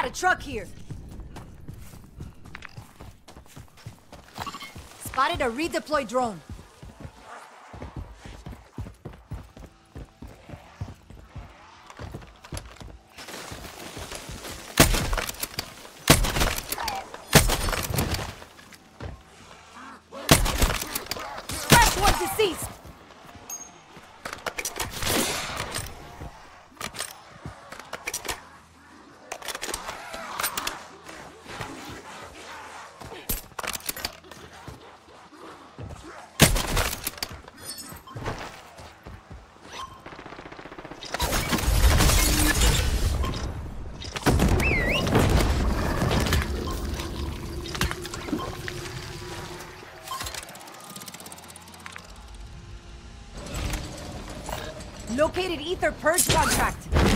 got a truck here. Spotted a redeploy drone. Scratch one deceased. Located Ether Purge contract.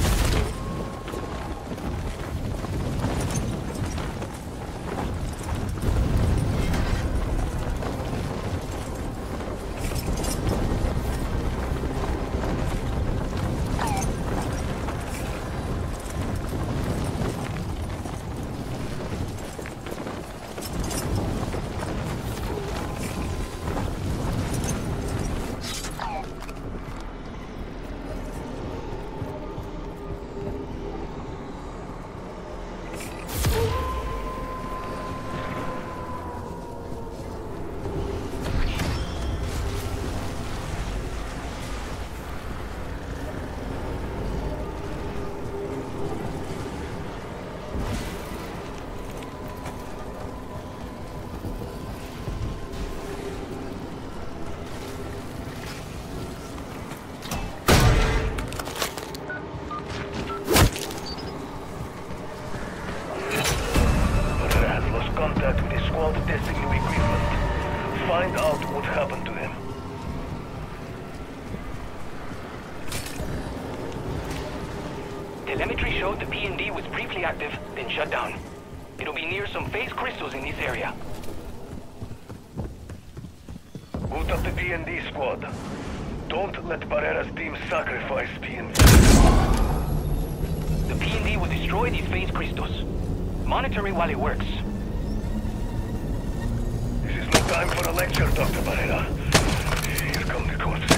Contact with his squad testing new equipment. Find out what happened to him. Telemetry showed the P&D was briefly active, then shut down. It'll be near some phase crystals in this area. Boot up the P&D squad. Don't let Barrera's team sacrifice P&D. The P&D will destroy these phase crystals. Monitor it while it works. This is no time for a lecture, Dr. Barrera. Here come the corpses.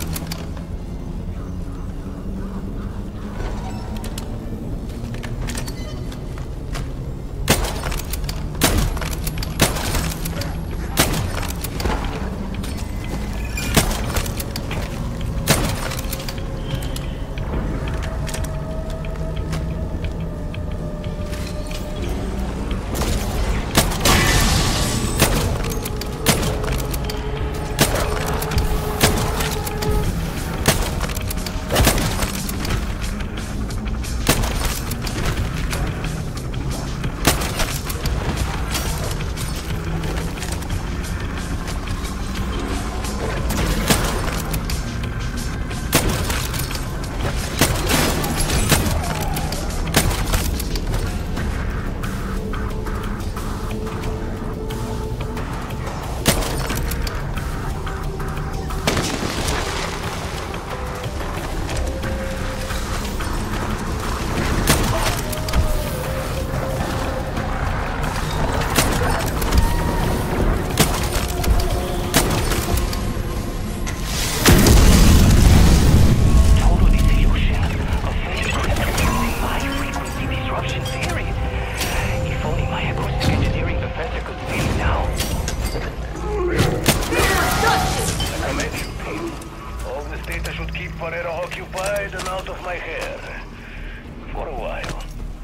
Barrera occupied and out of my hair. For a while.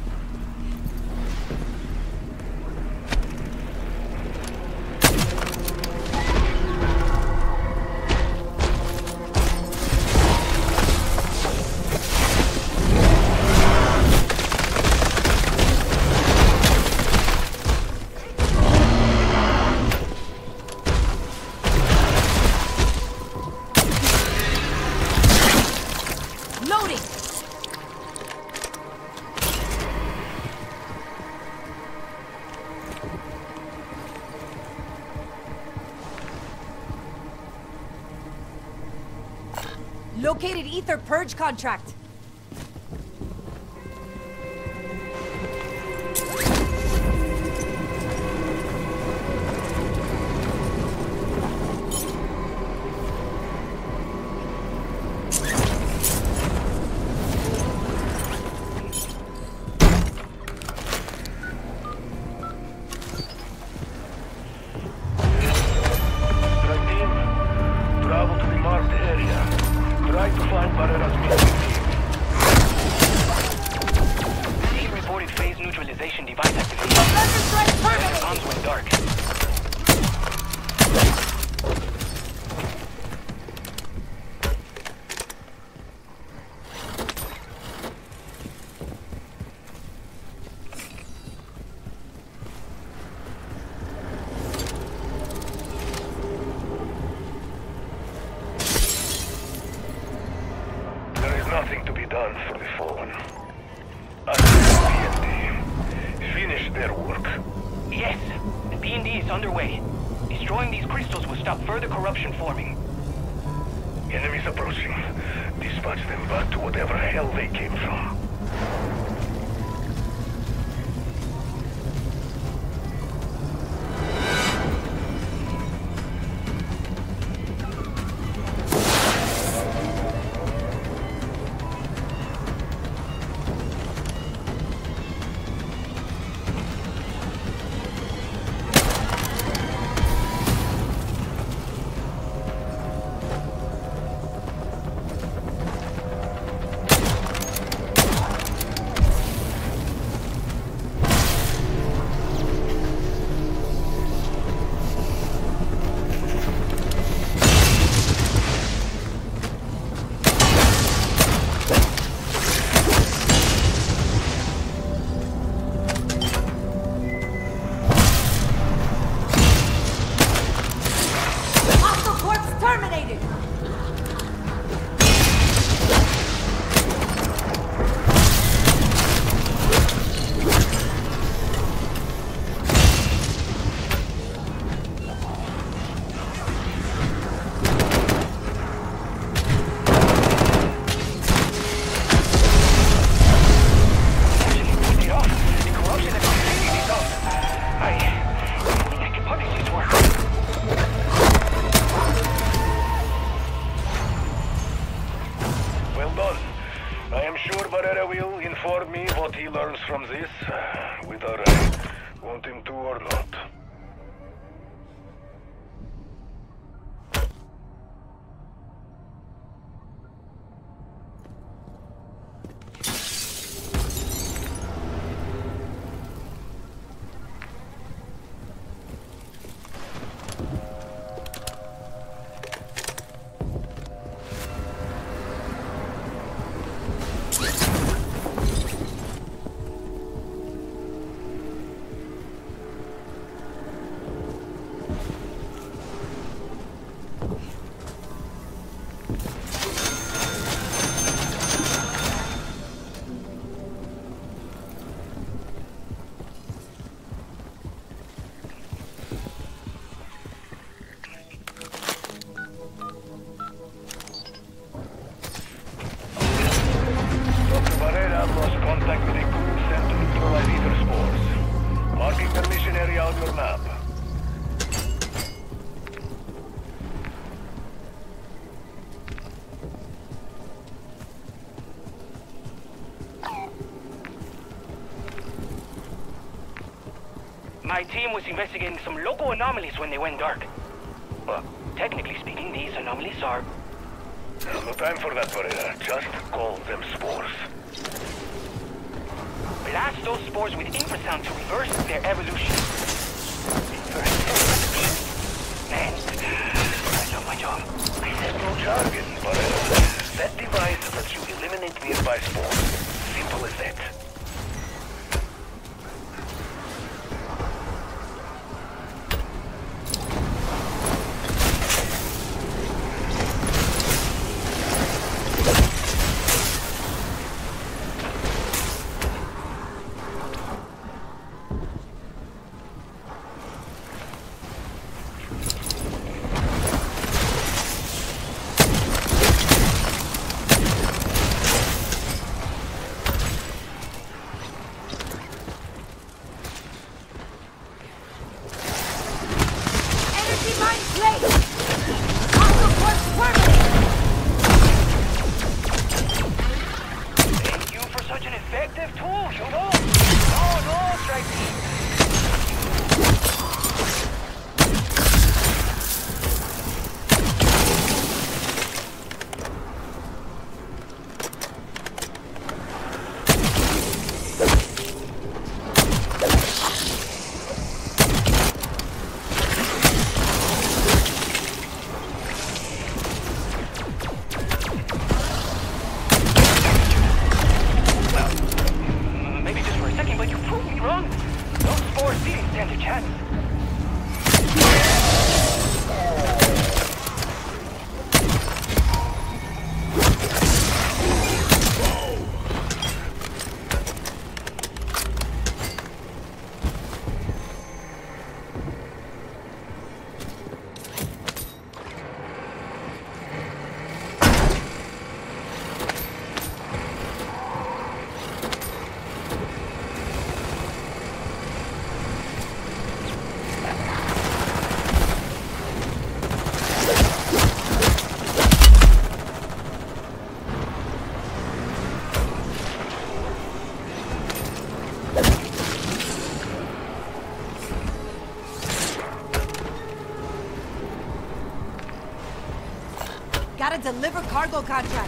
Located Ether Purge contract. try to find Barrera's missing team. Team reported phase neutralization device activation. Defender strike Their terminated! comms went dark. There is nothing to be done for the fallen. PND finish their work. Yes, the B&D is underway. Destroying these crystals will stop further corruption forming. Enemies approaching. Dispatch them back to whatever hell they came from. Hostile corpse terminated! Get off! The corruption is completely dissolved. I think I can punish this work. Well done. I am sure Barrera will inform me what he learns from this, whether I want him to or not. Dr. Barrera lost contact with a crew sent to neutralize ether spores. Marking their mission area on your map. My team was investigating some local anomalies when they went dark. Well, technically speaking, these anomalies are... No time for that, Barrera. Just call them spores. Blast those spores with infrasound to reverse their evolution. Man, I love my job. I said no jargon, Barrera. That device lets you eliminate nearby spores. Simple as that. Gotta deliver cargo contract.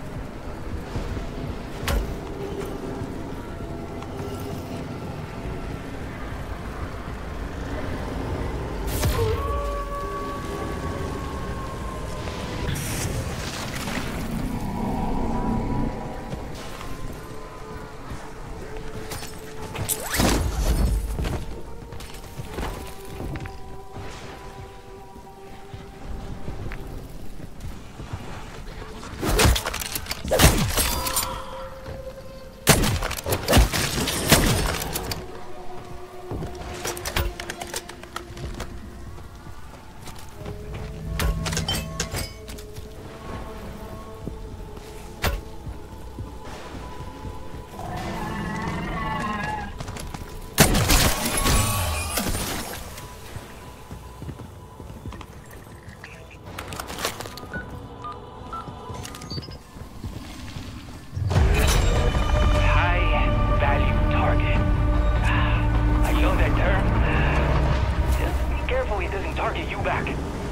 Target you back.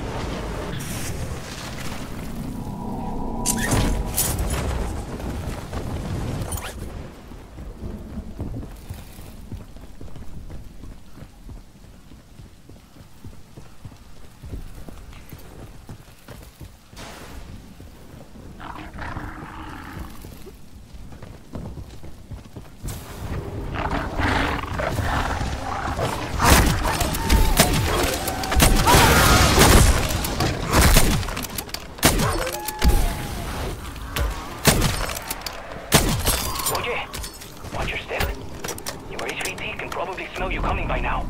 Watch your step. Your HVT can probably smell you coming by now.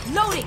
Loading!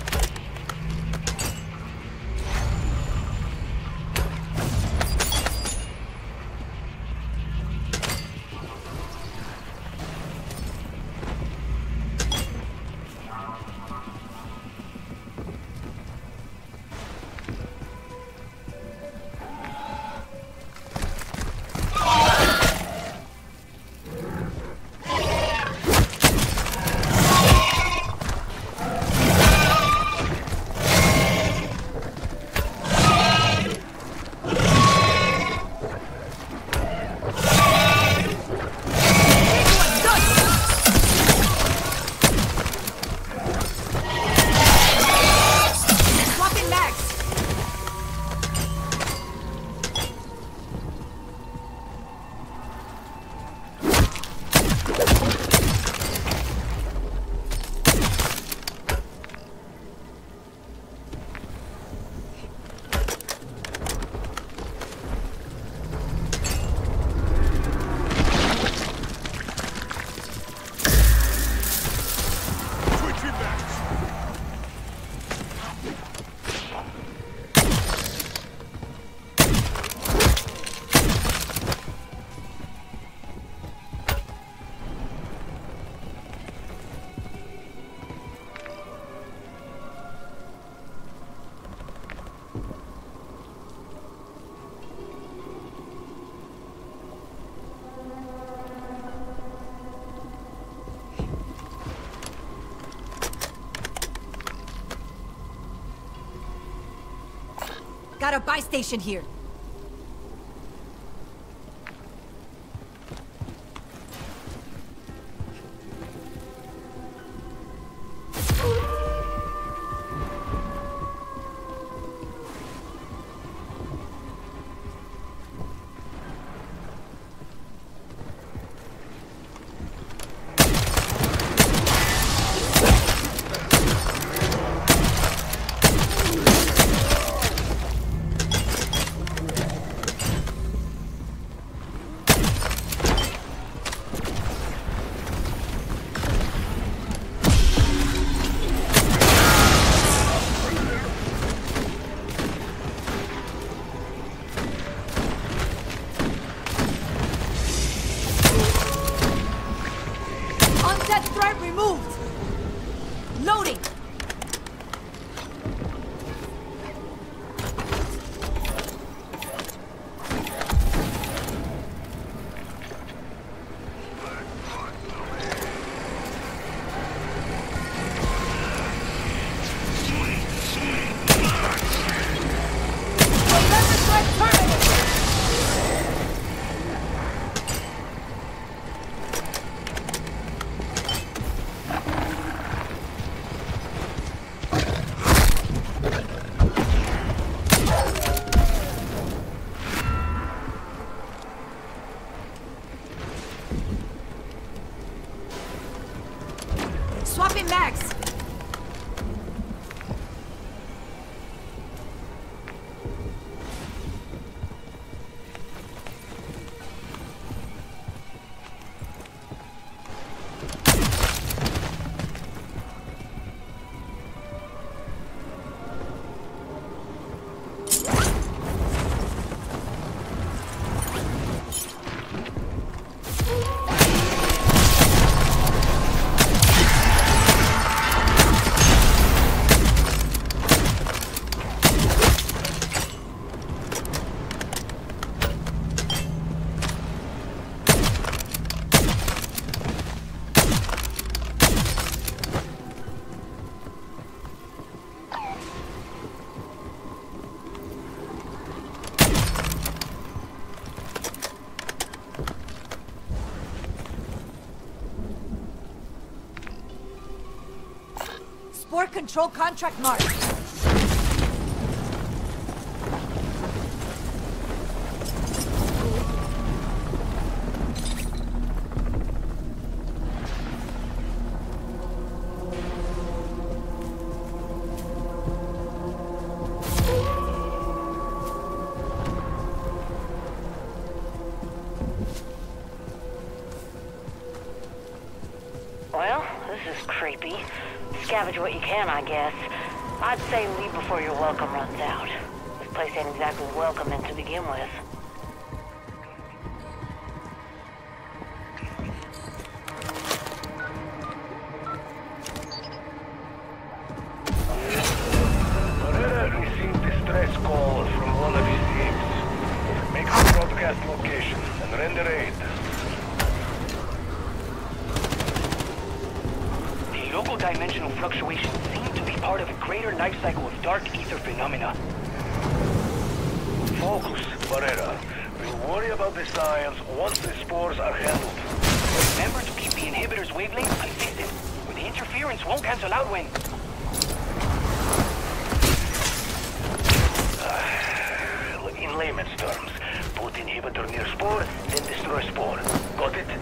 Got a buy station here. Threat removed! Loading! Swapping mags! Spore control contract marked. Well, this is creepy. scavenge what you can, I guess. I'd say leave before your welcome runs out. This place ain't exactly welcoming to begin with. Barrera received distress call from one of his teams. Make the broadcast location and render aid. The local dimensional fluctuations seem to be part of a greater life cycle of dark ether phenomena. Focus, Barrera. We'll worry about the science once the spores are handled. Remember to keep the inhibitor's wavelength consistent, or the interference won't cancel out when... In layman's terms, put inhibitor near spore, then destroy spore. Got it?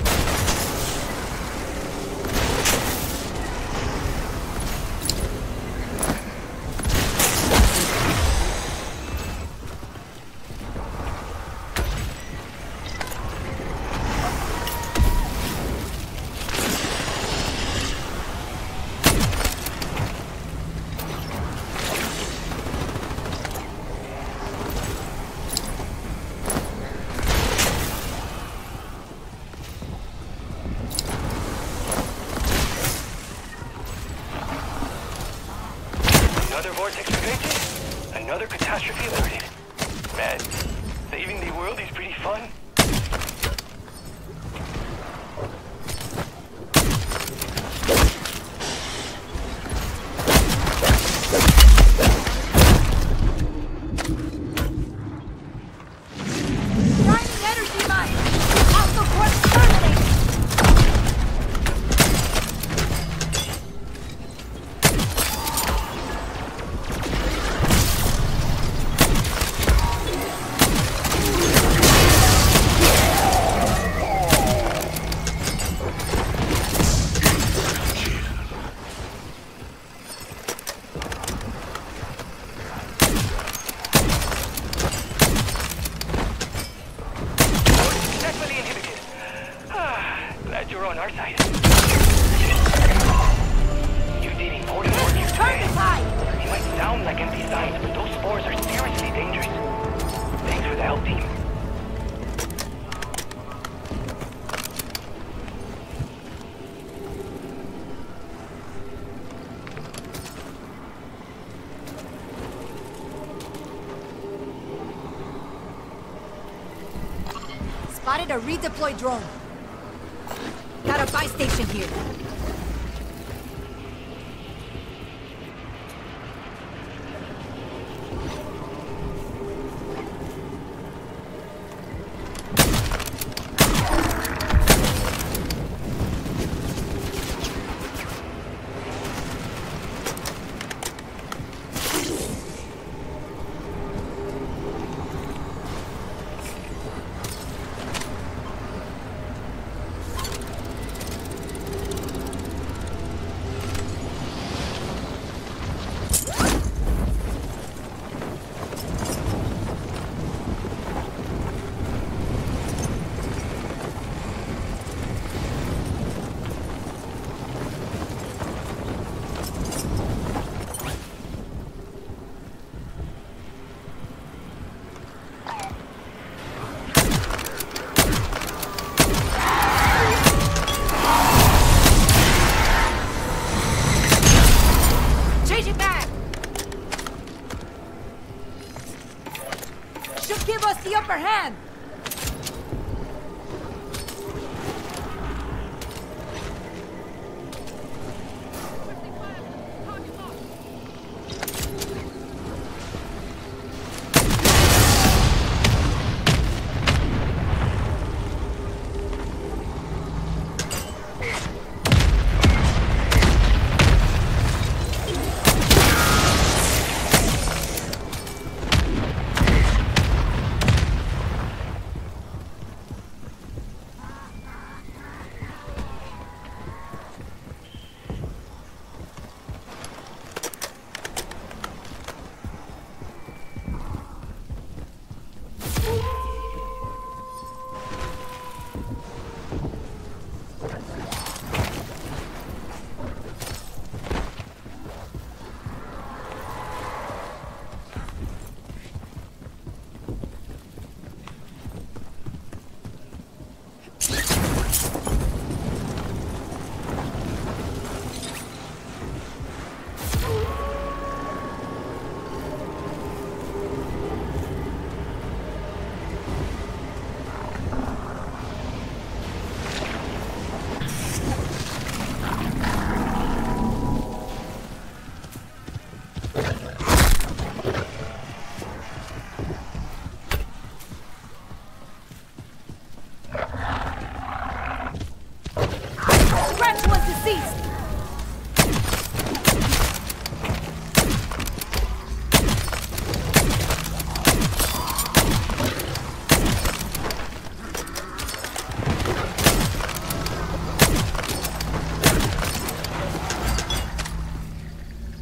Another vortex prevented, another catastrophe averted. Man, saving the world is pretty fun. Driving energy mine! Alpha Corp terminated! Successfully inhibited. Glad you're on our side. You did important work, you Turn the tide! It might sound like empty science, but those spores are seriously dangerous. Thanks for the help, team. Spotted a redeployed drone. Got a buy station here. Changing back! Should give us the upper hand!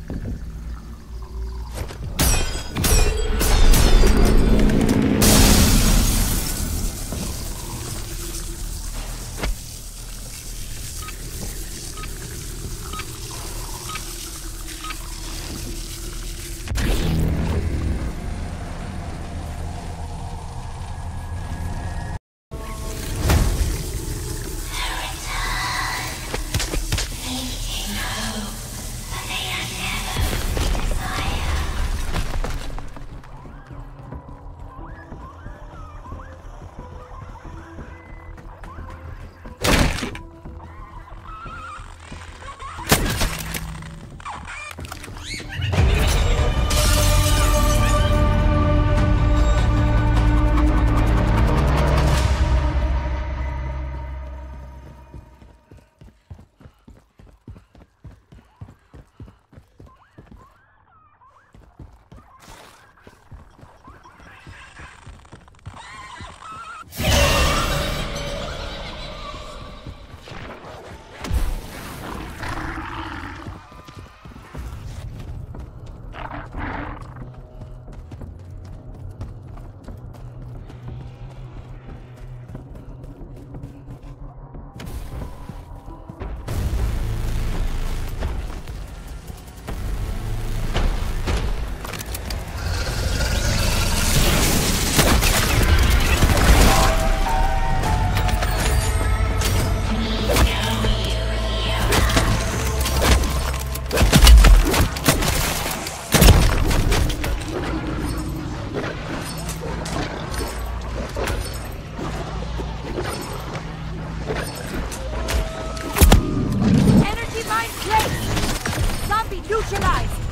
Neutralized!